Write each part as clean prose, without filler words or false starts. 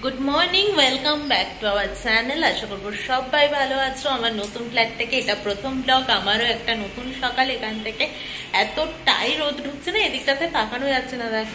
Good morning, welcome back to our channel. আশা করবো সবাই ভালো আছো। আমার নতুন ফ্ল্যাট থেকে এটা প্রথম ব্লগ, আমারও একটা নতুন সকাল। এখান থেকে এতটাই রোদ ঢুকছে না, এদিকটাতে তাকানো যাচ্ছে না। দেখো,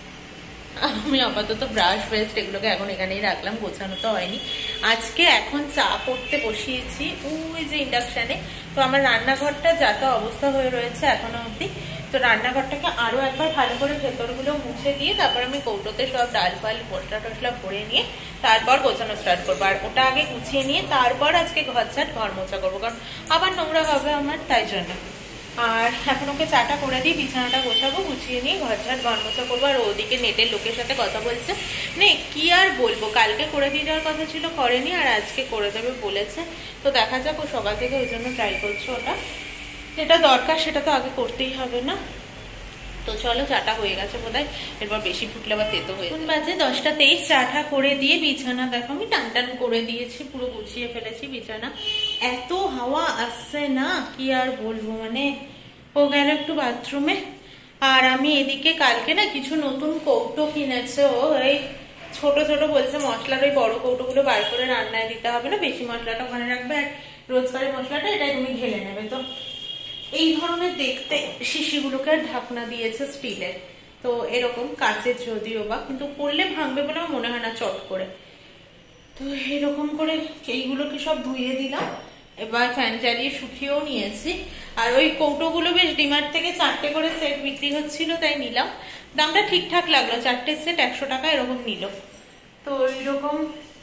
আমি আপাতত ব্রাশ পেস্ট এগুলোকে এখন এখানেই রাখলাম, গোছানো তো হয়নি আজকে। এখন চা করতে বসিয়েছি ওই যে ইন্ডাকশানে। তো আমার রান্নাঘরটা যা তা অবস্থা হয়ে রয়েছে এখনো অবধি। তো রান্নাঘরটাকে আরো একবার ভালো করে ভেতরগুলো মুছে দিয়ে তারপর আমি কৌটোতে সব ডাল ফাল মশলা টসলা ভরে নিয়ে তারপর গোছানো স্টার্ট করবো। আর ওটা আগে গুছিয়ে নিয়ে তারপর আজকে ঘর মোছা করবো, কারণ আবার নোংরা হবে আমার, তাই জন্য। আর এখন ওকে চাটা করে দিই, বিছানাটা গোছাবো, গুছিয়ে নিয়ে ঘর মোছা করবো। আর ওদিকে নেটের লোকের সাথে কথা বলছে, নে কি আর বলবো, কালকে করে দিয়ে যাওয়ার কথা ছিল, করেনি, আর আজকে করে দেবে বলেছে। তো দেখা যাক, ও সকাল থেকে ওই জন্য ট্রাই করছে। ওটা যেটা দরকার সেটা তো আগে করতেই হবে না। তো চলো, চাটা হয়ে গেছে বোধহয়, এরপর বেশি ফুটলে বা তেতো হয়ে যাবে। বাজে 10টা 23, চাটা করে দিয়ে বিছানা দেখো আমি টান টান করে দিয়েছি, পুরো গুছিয়ে ফেলেছি বিছানা। এত হাওয়া আসছে না, কি আর বলবো। মানে ও গেল একটু বাথরুমে, আর আমি এদিকে কালকে না কিছু নতুন কৌটো কিনেছে ও। এই ছোট ছোট বলছে মশলার ওই বড় কৌটোগুলো বার করে রান্নায় দিতে হবে না, বেশি মশলাটা ওখানে রাখবে, আর রোজকারের মশলাটা এটাই তুমি ঢেলে নেবে। তো এই ধরনের দেখতে শিশিগুলোকে ঢাকনা দিয়েছে স্টিলের। তো এরকম কাচের যদিও বা, কিন্তু পড়লে ভাঙবে বলে আমার মনে হয় না চট করে। তো এরকম করে এইগুলোকে সব ধুয়ে দিলাম, এবার ফ্যান চালিয়ে শুকিয়েও নিয়েছি। আর ওই কৌটোগুলো বেশ ডিমার্ট থেকে 4টে করে সেট বিক্রি হচ্ছিল, তাই নিলাম। দামটা ঠিকঠাক লাগলো, 4টে সেট 100 টাকা এরকম নিল। তো এইরকম।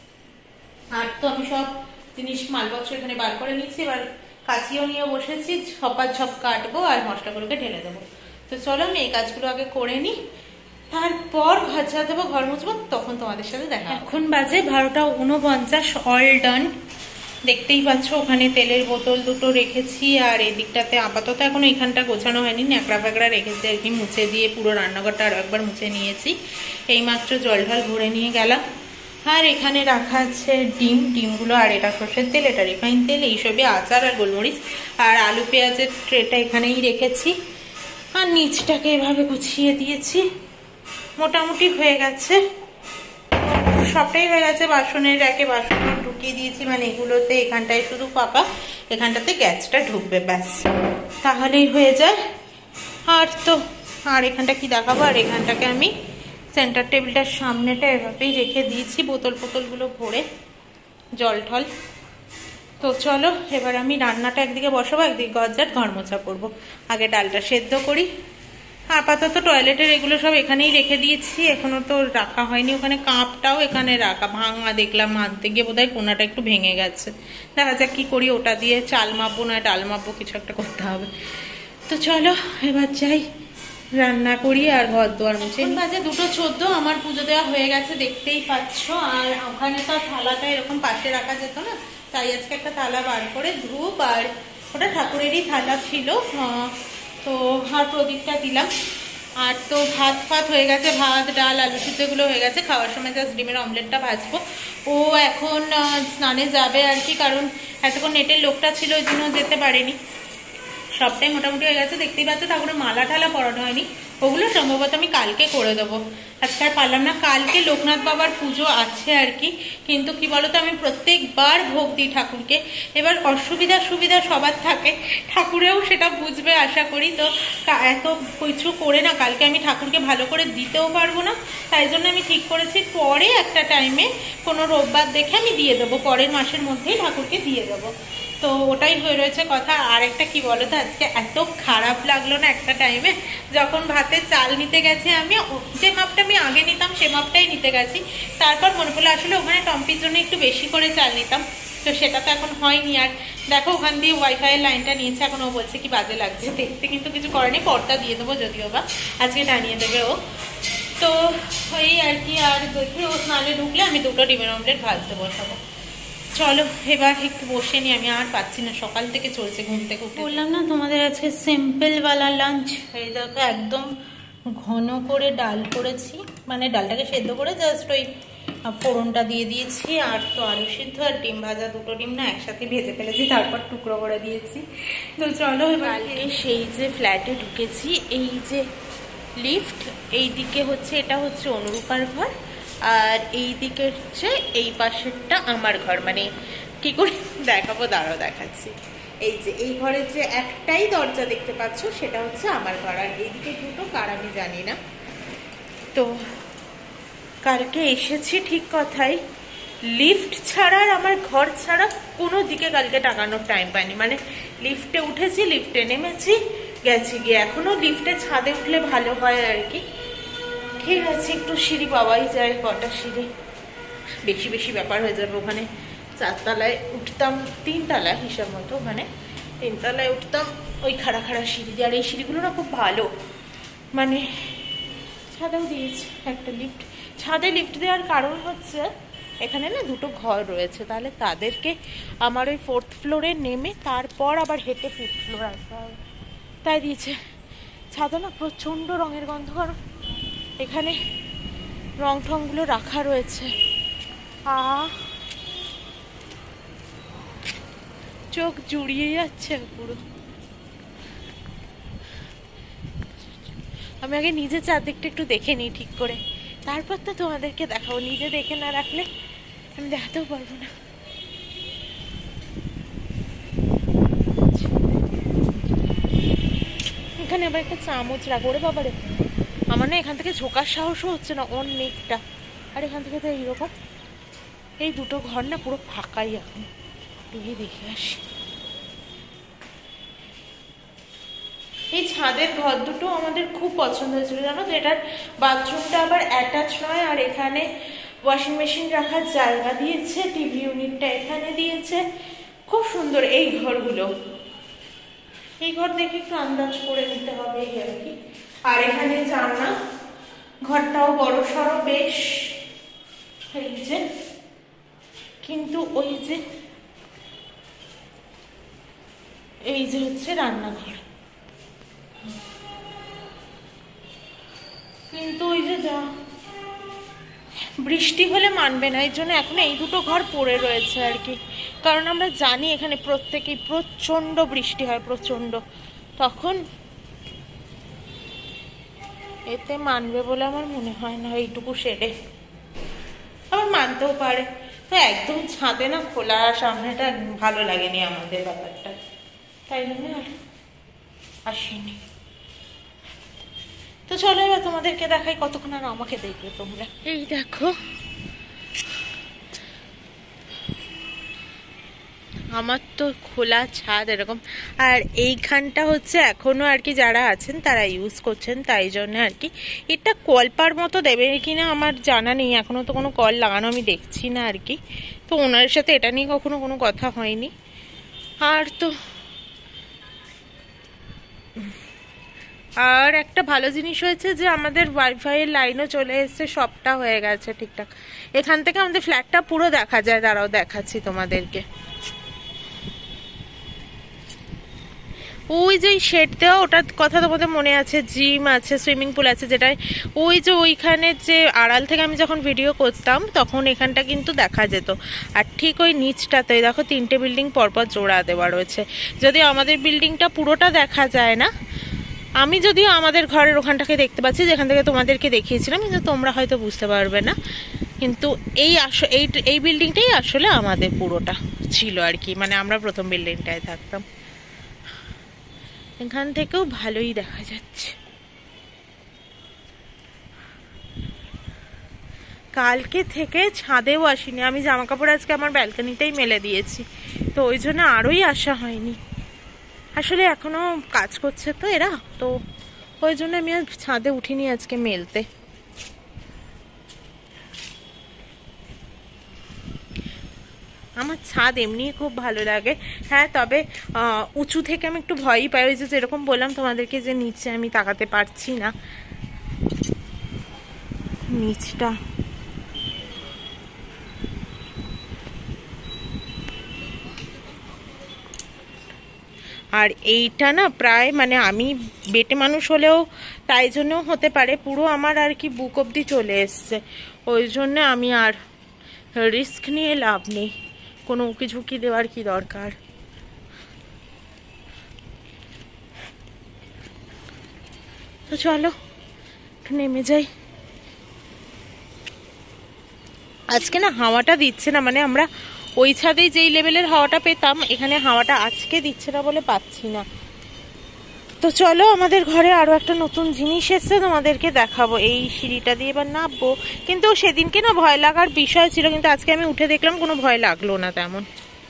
আর তো আমি সব জিনিস মালপত্র এখানে বার করে নিচ্ছি, এবার কাচিও নিয়ে বসেছি, ঝপ কাটবো আর মশলাগুলোকে ঢেলে দেবো। তো চলো আমি এই কাজগুলো আগে করে নিই, তারপর ঘর ঝাড় দেবো, ঘর মুছবো, তখন তোমাদের সাথে দেখা। এখন বাজে 12:49, অল ডান। দেখতেই পাচ্ছ ওখানে তেলের বোতল দুটো রেখেছি, আর এদিকটাতে আপাতত এখন এখানটা গোছানো হয়নি, ন্যাকড়া ফ্যাকড়া রেখেছি আর কি, মুছে দিয়ে পুরো রান্নাঘরটা আরো একবার মুছে নিয়েছি। এইমাত্র জল ঢল ভরে নিয়ে গেলাম। আর এখানে রাখা আছে ডিমগুলো, আর এটা সর্ষের তেল, এটা রিফাইন তেল, এইসবই আচার আর গোলমরিচ। আর আলু পেঁয়াজের ট্রেটা এখানেই রেখেছি, আর নিচটাকে এভাবে গুছিয়ে দিয়েছি। মোটামুটি হয়ে গেছে, সবটাই হয়ে গেছে। বাসনের র্যাকে বাসন ঢুকিয়ে দিয়েছি, মানে এগুলোতে এখানটায় শুধু ফাঁকা, এখানটাতে গ্যাসটা ঢুকবে, ব্যাস তাহলেই হয়ে যায়। আর তো আর এখানটা কি দেখাবো, আর এখানটাকে আমি সেন্টার টেবিলটার সামনেটা এভাবেই রেখে দিয়েছি বোতলগুলো ভরে, জল ঠল। তো চলো এবার আমি রান্নাটা একদিকে বসাবো, একদিকে ঘর মোছা করবো। আগে ডালটা সেদ্ধ করি। আপাতত টয়লেটের এগুলো সব এখানেই রেখে দিয়েছি, এখনো তো রাখা হয়নি। ওখানে কাপটাও এখানে রাখা, ভাঙা দেখলাম, আনতে গিয়ে বোধহয় কোনাটা একটু ভেঙে গেছে। দেখা যাক কি করি, ওটা দিয়ে চাল মাপবো না ডাল মাপবো, কিছু একটা করতে হবে। তো চলো এবার যাই, রান্না করি আর ঘর দুয়ার মুছে। বাজে 2:14, আমার পুজো দেওয়া হয়ে গেছে দেখতেই পাচ্ছ। আর ওখানে তো থালাটা এরকম পাশে রাখা যেত না, তাই আজকে একটা থালা বার করে ধূপ, আর ওটা ঠাকুরেরই থালা ছিল, তো আর প্রদীপটা দিলাম। আর তো ভাত ফাত হয়ে গেছে, ভাত ডাল আলু সিদ্ধ এগুলো হয়ে গেছে। খাওয়ার সময় জাস্ট ডিমের অমলেটটা ভাজবো। ও এখন স্নানে যাবে আর কি, কারণ এতক্ষণ নেটের লোকটা ছিল ওই জন্য যেতে পারেনি। সবটাই মোটামুটি হয়ে গেছে, দেখতেই পাচ্ছ। ঠাকুরের মালা ঠালা পরানো হয়নি, ওগুলো সম্ভবত আমি কালকে করে দেবো, আজকে আর পারলাম না। কালকে লোকনাথ বাবার পুজো আছে আর কি, কিন্তু কি বলতো আমি প্রত্যেকবার ভোগ দিই ঠাকুরকে। এবার অসুবিধা সুবিধা সবার থাকে, ঠাকুরেও সেটা বুঝবে আশা করি। তো এত কিছু করে না কালকে আমি ঠাকুরকে ভালো করে দিতেও পারবো না, তাই জন্য আমি ঠিক করেছি পরে একটা টাইমে কোনো রোববার দেখে আমি দিয়ে দেবো, পরের মাসের মধ্যেই ঠাকুরকে দিয়ে দেবো। তো ওটাই হয়ে রয়েছে কথা। আর একটা কি বলতো, আজকে এত খারাপ লাগলো না একটা টাইমে, যখন ভাতে চাল নিতে গেছি আমি, যে মাপটা আমি আগে নিতাম সে মাপটাই নিতে গেছি। তারপর মনে পড়লো আসলে ওখানে টম্পির জন্য একটু বেশি করে চাল নিতাম, তো সেটা তো এখন হয়নি। আর দেখো ওখান দিয়ে ওয়াইফাই এর লাইনটা নিয়েছে, এখন ও বলছে কি বাজে লাগছে দেখতে, কিন্তু কিছু করেনি, পর্দা দিয়ে দেবো যদিও বা, আজকে টানিয়ে দেবে ও। তো ওই আর কি, আর দেখি ও স্নানে ঢুকলে আমি 2টো ডিমের অমলেট ভাজতে বসাবো। চলো এবার একটু বসে নি, আমি আর পাচ্ছি না, সকাল থেকে চলছে, ঘুম থেকে উঠে। বললাম না তোমাদের আজকে সিম্পল ওয়ালা লাঞ্চ। এই দেখো একদম ঘন করে ডাল করেছি, মানে ডালটাকে সেদ্ধ করে জাস্ট ওই ফোড়নটা দিয়ে দিয়েছি। আর তো আলু সিদ্ধ আর ডিম ভাজা, 2টো ডিম না একসাথে ভেজে ফেলেছি, তারপর টুকরো করে দিয়েছি। তো চলো এবার সেই যে ফ্ল্যাটে ঢুকেছি, এই যে লিফট, এই দিকে হচ্ছে, এটা হচ্ছে অনুরূপার ঘর, আর এই দিকে হচ্ছে এই পাশেরটা আমার ঘর। মানে কি করে দেখাবো, দাঁড়াও দেখাচ্ছি। এই যে এই ঘরের যে একটাই দরজা দেখতে পাচ্ছ সেটা হচ্ছে আমার ঘর, আর এইদিকে দুটো কার আমি জানি না। তো কালকে এসেছি ঠিক কথাই, লিফট ছাড়া আর আমার ঘর ছাড়া কোনো দিকে কালকে টাকানোর টাইম পাইনি। মানে লিফটে উঠেছি, লিফটে নেমেছি, গেছি গিয়ে। এখনো লিফটে ছাদে উঠলে ভালো হয় আর কি। ঠিক আছে, একটু সিঁড়ি পাওয়াই যায়, কটা সিঁড়ি, বেশি বেশি ব্যাপার হয়ে যাবে। ওখানে 4 তলায় উঠতাম, 3 তলা হিসাব মতো, ওখানে 3 তলায় উঠতাম ওই খাড়া খাড়া সিঁড়ি দিয়ে। আর এই সিঁড়িগুলো না খুব ভালো, মানে ছাদেও দিয়েছে একটা লিফট। ছাদে লিফট দেওয়ার কারণ হচ্ছে এখানে না দুটো ঘর রয়েছে, তাহলে তাদেরকে আমার ওই 4th ফ্লোরে নেমে তারপর আবার হেঁটে 5th ফ্লোর আসতে হবে, তাই দিয়েছে। ছাদে না প্রচণ্ড রঙের গন্ধ, কারণ এখানে রং ঠংগুলো রাখা রয়েছে। চোখ জুড়িয়ে যাচ্ছে পুরো। আমি আগে নিজে চারদিকটা একটু দেখে নিই ঠিক করে, তারপর তো তোমাদেরকে দেখাবো। নিজে দেখে না রাখলে আমি দেখাতেও পারবো না। এখানে আবার একটা চামচ রাখবো রে বাবারে। আমার না এখান থেকে ঝোকার সাহসও হচ্ছে না অনেকটা। আর এখান থেকে তো এইরকম এই দুটো ঘর না পুরো ফাঁকাই এখন। গিয়ে দেখে আসি। এই ছাদের ঘর দুটো আমাদের খুব পছন্দ হয়েছিল, জানো তো। এটার বাথরুমটা আবার অ্যাটাচ নয়, আর এখানে ওয়াশিং মেশিন রাখার জায়গা দিয়েছে, টিভি ইউনিটটা এখানে দিয়েছে, খুব সুন্দর এই ঘরগুলো। এই ঘর দেখে একটু আন্দাজ করে নিতে হবে এই আর কি। আর এখানে জানলা, ঘরটাও বড় সড়ো বেশ, এই যে। কিন্তু ওই যে এই যে হচ্ছে রান্নাঘর, কিন্তু ওই যে যা বৃষ্টি হলে মানবে না, এর জন্য এখন এই দুটো ঘর পড়ে রয়েছে আর কি। কারণ আমরা জানি এখানে প্রত্যেকেই প্রচন্ড বৃষ্টি হয়, প্রচন্ড, তখন এতে মানবে বলে আমার মনে হয় না। এইটুকু সেরে আবার মানতেও পারে। তো একদম ছাদে না খোলা সামনেটা ভালো লাগেনি আমাদের ব্যাপারটা, তাই জন্য আর আসিনি। তো চলো এবার তোমাদেরকে দেখাই, কতক্ষণ আর আমাকে দেখবে তোমরা। এই দেখো আমার তো খোলা ছাদ এরকম। আর এইখানটা হচ্ছে এখনো আর কি যারা আছেন তারা ইউজ করছেন, তাই জন্য আর কি। এটা কলপার মতো দেবে কিনা আমার জানা নেই, এখনো তো কোনো কল লাগানো আমি দেখছি না আর কি। তো ওনার সাথে এটা নিয়ে কখনো কোনো কথা হয়নি। আর তো আর একটা ভালো জিনিস হয়েছে যে আমাদের ওয়াইফাই এর লাইনও চলে এসছে, সবটা হয়ে গেছে ঠিকঠাক। এখান থেকে আমাদের ফ্ল্যাটটা পুরো দেখা যায়, দাঁড়াও দেখাচ্ছি তোমাদেরকে। ওই যে শেড দেওয়া, ওটার কথা তোমাদের মনে আছে, জিম আছে, সুইমিং পুল আছে, যেটাই ওই যে ওইখানে যে আড়াল থেকে আমি যখন ভিডিও করতাম তখন এখানটা কিন্তু দেখা যেত। আর ঠিক ওই নিচটাতে দেখো 3টে বিল্ডিং পরপর জোড়া দেওয়া রয়েছে। যদিও আমাদের বিল্ডিংটা পুরোটা দেখা যায় না, আমি যদিও আমাদের ঘরের ওখানটাকে দেখতে পাচ্ছি যেখান থেকে তোমাদেরকে দেখিয়েছিলাম, কিন্তু তোমরা হয়তো বুঝতে পারবে না। কিন্তু এই বিল্ডিংটাই আসলে আমাদের পুরোটা ছিল আর কি, মানে আমরা প্রথম বিল্ডিংটায় থাকতাম। এখান থেকেও ভালোই দেখা যাচ্ছে। কালকে থেকে ছাদেও আসিনি আমি, জামা কাপড় আজকে আমার ব্যালকনিতেই মেলে দিয়েছি, তো ওই জন্য আরোই আসা হয়নি। আসলে এখনো কাজ করছে তো এরা, তো ওই জন্য আমি আর ছাদে উঠিনি আজকে মেলতে। আমার ছাদ এমনি খুব ভালো লাগে। হ্যাঁ, তবে উঁচু থেকে আমি একটু ভয়ই পাই, ওই যে যেরকম বললাম তোমাদেরকে যে নিচে আমি তাকাতে পারছি না, নিচটা। আর এইটা না প্রায় মানে আমি বেটে মানুষ হলেও তাই জন্যও হতে পারে, পুরো আমার আর কি বুক অবধি চলে এসছে। ওই জন্য আমি আর রিস্ক নিয়ে লাভ নেই, কোনো উকি ঝুঁকি দেওয়ার কি দরকার। তো চলো নেমে যাই। আজকে না হাওয়াটা দিচ্ছে না, মানে আমরা ওই ছাদে যেই লেভেলের হাওয়াটা পেতাম এখানে হাওয়াটা আজকে দিচ্ছে না বলে পাচ্ছি না। তো চলো, আমাদের ঘরে আরো একটা নতুন জিনিস এসছে, তোমাদেরকে দেখাবো। এই সিঁড়িটা দিয়ে এবার নামবো, কিন্তু সেদিনকে না ভয় লাগার বিষয় ছিল, কিন্তু আজকে আমি উঠে দেখলাম কোনো ভয় লাগলো না তেমন।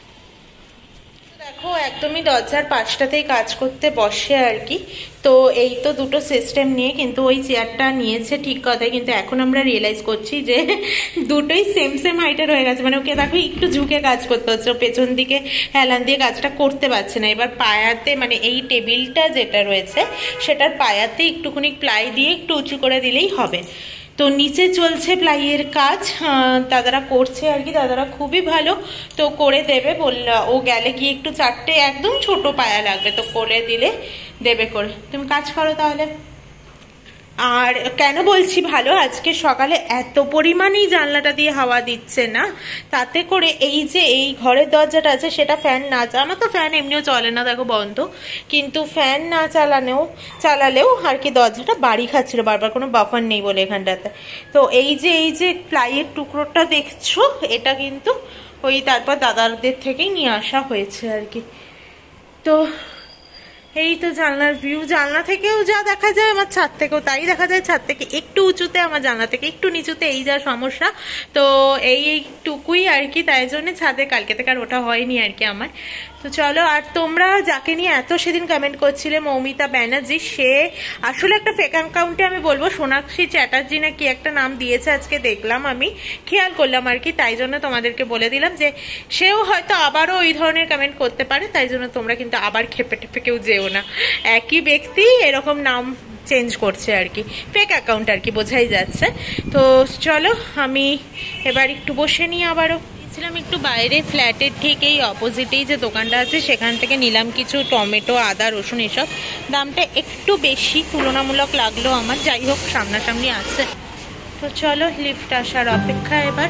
দেখো একদমই দরজার পাশটাতেই কাজ করতে বসে আর কি। তো এই তো দুটো সিস্টেম নিয়ে, কিন্তু ওই চেয়ারটা নিয়েছে ঠিক কথাই, কিন্তু এখন আমরা রিয়েলাইজ করছি যে দুটোই সেম সেম হাইটের হয়ে গেছে। মানে ওকে দেখো একটু ঝুঁকে কাজ করতে হচ্ছে, পেছন দিকে হেলান দিয়ে কাজটা করতে পারছে না। এবার পায়াতে, মানে এই টেবিলটা যেটা রয়েছে সেটার পায়াতে একটুখানি প্লাই দিয়ে একটু উঁচু করে দিলেই হবে। তো নিচে চলছে প্লাইয়ের কাজ, দাদারা করছে আর কি, দাদারা খুবই ভালো, তো করে দেবে বলল। ও গেলে গিয়ে একটু চারটে একদম ছোট পায়া লাগবে, তো করে দিলে দেবে করে। তুমি কাজ করো তাহলে। আর কেন বলছি ভালো, আজকে সকালে এত পরিমাণেই জানলাটা দিয়ে হাওয়া দিচ্ছে না, তাতে করে এই যে এই ঘরের দরজাটা আছে সেটা ফ্যান না আমার তো ফ্যান এমনিও চলে না, দেখো বন্ধ, কিন্তু ফ্যান না চালালেও আর কি দরজাটা বাড়ি খাচ্ছিল বারবার, কোনো বাফার নেই বলে এখানটাতে। তো এই যে প্লাইয়ের টুকরোটা দেখছো, এটা কিন্তু ওই তারপর দাদাদের থেকেই নিয়ে আসা হয়েছে আর কি। তো এই তো জানলার ভিউ, জানলা থেকেও যা দেখা যায় আমার ছাদ থেকেও তাই দেখা যায়। ছাদ থেকে একটু উঁচুতে, আমার জানলা থেকে একটু নিচুতে, এই যা সমস্যা। তো এইটুকুই আর কি, তাই জন্য ছাদে কালকে থেকে আর ওঠা হয়নি আর কি আমার। তো চলো, আর তোমরা যাকে নিয়ে এত সেদিন কমেন্ট করছিলে মৌমিতা ব্যানার্জি, সে আসলে একটা ফেক অ্যাকাউন্টে আমি বলবো সোনাক্ষী চ্যাটার্জি না কি একটা নাম দিয়েছে, আজকে দেখলাম, আমি খেয়াল করলাম আর কি, তাই জন্য তোমাদেরকে বলে দিলাম যে সেও হয়তো আবারও ওই ধরনের কমেন্ট করতে পারে, তাই জন্য তোমরা কিন্তু আবার খেপে টেপে কেউ যেও না। একই ব্যক্তি এরকম নাম চেঞ্জ করছে আর কি, ফেক অ্যাকাউন্ট আর কি, বোঝাই যাচ্ছে। তো চলো, আমি এবার একটু বসে নিই। আবারও ছিলাম একটু বাইরে, ফ্ল্যাটের ঠিক এই অপোজিটেই যে দোকানটা আছে সেখান থেকে নিলাম কিছু টমেটো, আদা, রসুন, এসব। দামটা একটু বেশি তুলনামূলক লাগলো আমার, যাই হোক সামনাসামনি আছে। তো চলো, লিফট আসার অপেক্ষা এবার।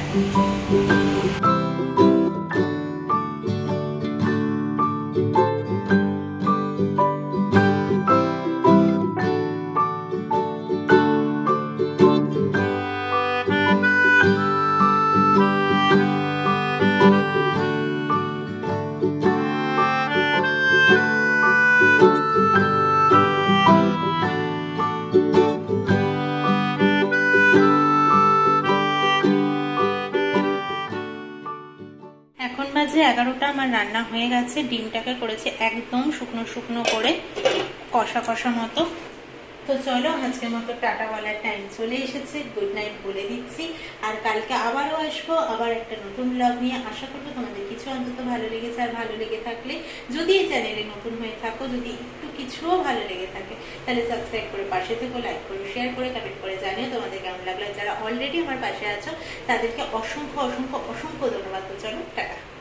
এখন বাজে 11টা, আমার রান্না হয়ে গেছে। ডিমটাকে করেছি একদম শুকনো শুকনো করে, কষা কষা মতো। তো চলো, আজকের মতো টাটা বলার টাইম চলে এসেছে, গুড নাইট বলে দিচ্ছি। আর কালকে আবারও আসবো, আবার একটা নতুন ব্লগ নিয়ে। আশা করবো তোমাদের কিছু অন্তত ভালো লেগেছে। আর ভালো লেগে থাকলে, যদি এই চ্যানেলে নতুন হয়ে থাকো, যদি একটু কিছুও ভালো লেগে থাকে, তাহলে সাবস্ক্রাইব করে পাশে থেকো, লাইক করো, শেয়ার করে, কমেন্ট করে জানিও তোমাদের কেমন লাগলো। যারা অলরেডি আমার পাশে আছো তাদেরকে অসংখ্য অসংখ্য অসংখ্য ধন্যবাদ। তো চলো, টাটা।